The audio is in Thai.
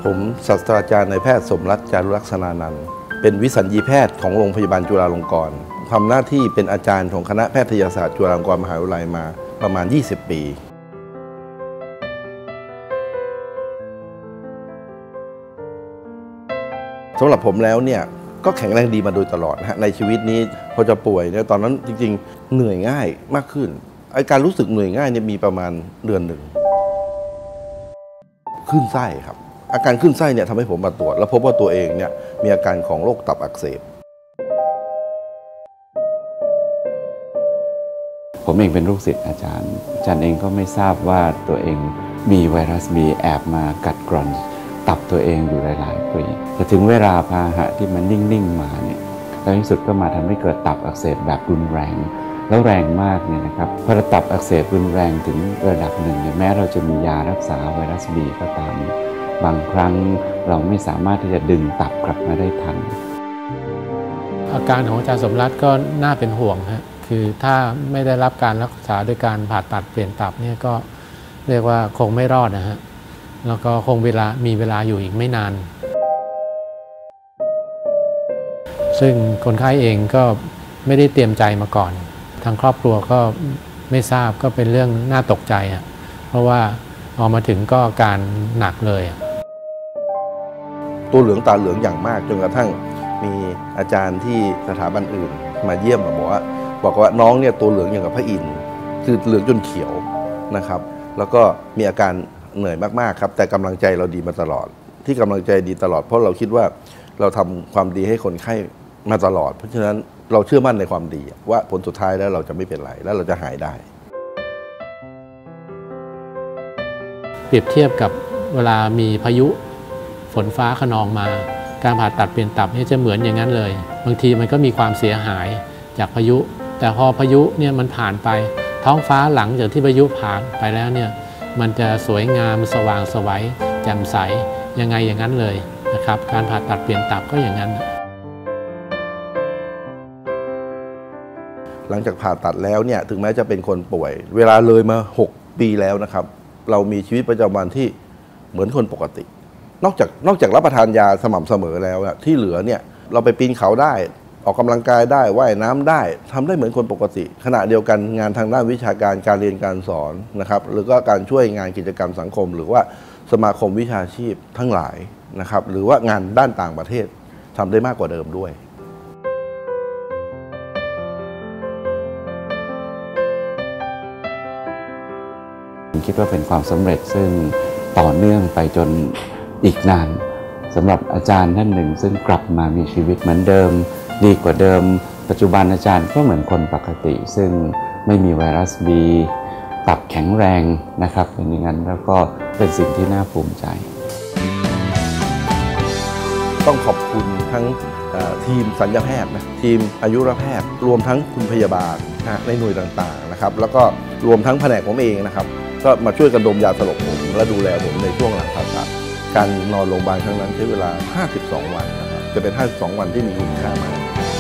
ผมศาสตราจารย์นายแพทย์สมรัตน์ จารุลักษณานันท์เป็นวิสัญญีแพทย์ของโรงพยาบาลจุฬาลงกรณ์ทำหน้าที่เป็นอาจารย์ของคณะแพทยศาสตร์จุฬาลงกรณ์มหาวิทยาลัยมาประมาณ 20 ปีสำหรับผมแล้วเนี่ยก็แข็งแรงดีมาโดยตลอดนะฮะในชีวิตนี้พอจะป่วยเนี่ยตอนนั้นจริงๆเหนื่อยง่ายมากขึ้นอาการรู้สึกเหนื่อยง่ายเนี่ยมีประมาณเดือนหนึ่งขึ้นไส้ครับอาการขึ้นไส้เนี่ยทำให้ผมมาตรวจแล้วพบว่าตัวเองเนี่ยมีอาการของโรคตับอักเสบผมเองเป็นลูกศิษย์อาจารย์เองก็ไม่ทราบว่าตัวเองมีไวรัสบีแอบมากัดกร่อนตับตัวเองอยู่หลายๆปีแต่ถึงเวลาพาหะที่มันนิ่งๆมาเนี่ยในที่สุดก็มาทำให้เกิดตับอักเสบแบบรุนแรงแล้วแรงมากเนี่ยนะครับพอตับอักเสบรุนแรงถึงระดับหนึ่งเนี่ยแม้เราจะมียารักษาไวรัสบีก็ตามบางครั้งเราไม่สามารถที่จะดึงตับกลับมาได้ทันอาการของอาจารย์สมรัตน์ก็น่าเป็นห่วงฮะคือถ้าไม่ได้รับการรักษาด้วยการผ่าตัดเปลี่ยนตับเนี่ยก็เรียกว่าคงไม่รอดนะฮะแล้วก็คงมีเวลาอยู่อีกไม่นานซึ่งคนไข้เองก็ไม่ได้เตรียมใจมาก่อนทางครอบครัวก็ไม่ทราบก็เป็นเรื่องน่าตกใจอ่ะเพราะว่าพอมาถึงก็การหนักเลยตัวเหลืองตาเหลืองอย่างมากจนกระทั่งมีอาจารย์ที่สถาบันอื่นมาเยี่ยมมาบอกว่าน้องเนี่ยตัวเหลืองอย่างกับพระอินทร์คือเหลืองจนเขียวนะครับแล้วก็มีอาการเหนื่อยมากๆครับแต่กำลังใจเราดีมาตลอดที่กำลังใจดีตลอดเพราะเราคิดว่าเราทำความดีให้คนไข้มาตลอดเพราะฉะนั้นเราเชื่อมั่นในความดีว่าผลสุดท้ายแล้วเราจะไม่เป็นไรแล้วเราจะหายได้เปรียบเทียบกับเวลามีพายุฝนฟ้าคะนองมาการผ่าตัดเปลี่ยนตับนี่จะเหมือนอย่างนั้นเลยบางทีมันก็มีความเสียหายจากพายุแต่พอพายุเนี่ยมันผ่านไปท้องฟ้าหลังจากที่พายุผ่านไปแล้วเนี่ยมันจะสวยงามสว่างไสวแจ่มใสยังไงอย่างนั้นเลยนะครับการผ่าตัดเปลี่ยนตับก็อย่างนั้นหลังจากผ่าตัดแล้วเนี่ยถึงแม้จะเป็นคนป่วยเวลาเลยมา6 ปีแล้วนะครับเรามีชีวิตประจำวันที่เหมือนคนปกตินอกจากรับประทานยาสม่ำเสมอแล้วที่เหลือเนี่ยเราไปปีนเขาได้ออกกำลังกายได้ว่ายน้ำได้ทำได้เหมือนคนปกติขณะเดียวกันงานทางด้านวิชาการการเรียนการสอนนะครับหรือก็การช่วยงานกิจกรรมสังคมหรือว่าสมาคมวิชาชีพทั้งหลายนะครับหรือว่างานด้านต่างประเทศทำได้มากกว่าเดิมด้วยผมคิดว่าเป็นความสำเร็จซึ่งต่อเนื่องไปจนอีกนานสำหรับอาจารย์ท่านหนึ่งซึ่งกลับมามีชีวิตเหมือนเดิมดีกว่าเดิมปัจจุบันอาจารย์ก็เหมือนคนปกติซึ่งไม่มีไวรัสบีตับแข็งแรงนะครับเป็นอย่างนั้นแล้วก็เป็นสิ่งที่น่าภูมิใจต้องขอบคุณทั้งทีมศัลยแพทย์นะทีมอายุรแพทย์รวมทั้งคุณพยาบาลในหน่วยต่างๆนะครับแล้วก็รวมทั้งแผนกผมเองนะครับก็มาช่วยกันดมยาสลบผมและดูแลผมในช่วงหลังผ่าตัดการนอนโรงพยาบาลครั้งนั้นใช้เวลา52 วันนะครับจะเป็น52 วันที่มีคุณค่ามาก